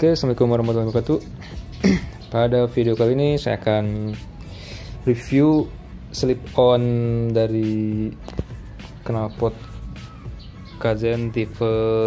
Oke, assalamualaikum warahmatullahi wabarakatuh. Pada video kali ini saya akan review slip on dari knalpot Kaizen tipe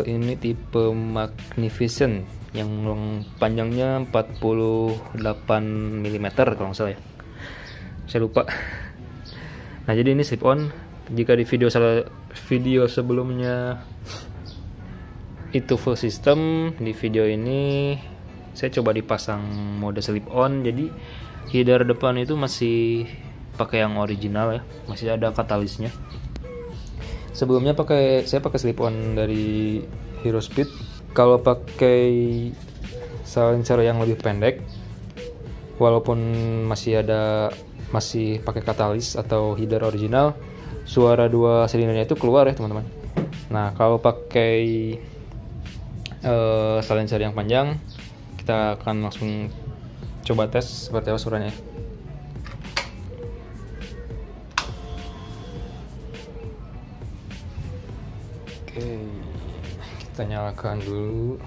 Magnificent yang panjangnya 48 mm kalau nggak salah ya. Saya lupa. Nah, jadi ini slip on. Jika di video sebelumnya itu full system, di video ini saya coba dipasang mode slip on. Jadi header depan itu masih pakai yang original ya, masih ada katalisnya. Sebelumnya saya pakai slip on dari Hero Speed. Kalau pakai silencer yang lebih pendek, walaupun masih pakai katalis atau header original, suara 2 silindernya itu keluar ya teman-teman. Nah, kalau pakai silencer yang panjang, kita akan langsung coba tes seperti apa suaranya. Oke, kita nyalakan dulu.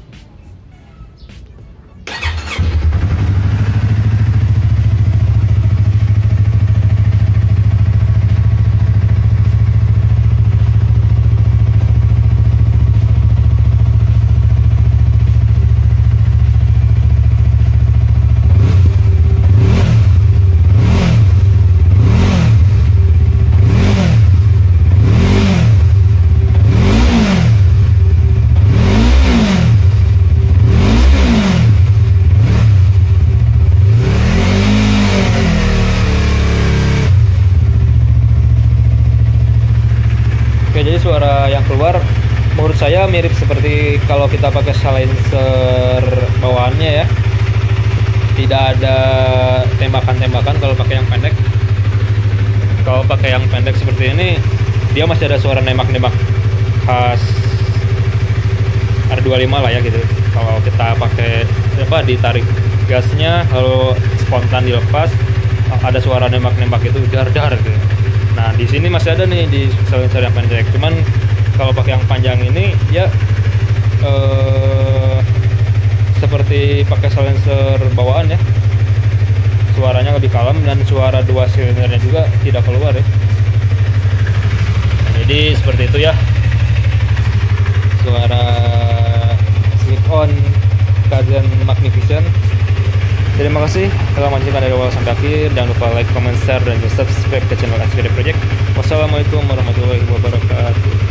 Oke, jadi suara yang keluar menurut saya mirip seperti kalau kita pakai silencer bawaannya ya. Tidak ada tembakan-tembakan kalau pakai yang pendek. Kalau pakai yang pendek seperti ini, dia masih ada suara nembak-nembak khas R25 lah ya gitu. Kalau kita pakai ditarik gasnya, kalau spontan dilepas, ada suara nembak-nembak itu dar-dar gitu. Nah, di sini masih ada nih di silencer yang pendek. Cuman kalau pakai yang panjang ini ya seperti pakai silencer bawaan ya. Suaranya lebih kalem dan suara 2 silindernya juga tidak keluar ya. Nah, jadi seperti itu ya suara slip on Kaizen Magnificent. Terima kasih telah menyaksikan dari awal sampai akhir. Jangan lupa like, comment, share, dan subscribe ke channel SPD Project. Wassalamualaikum warahmatullahi wabarakatuh.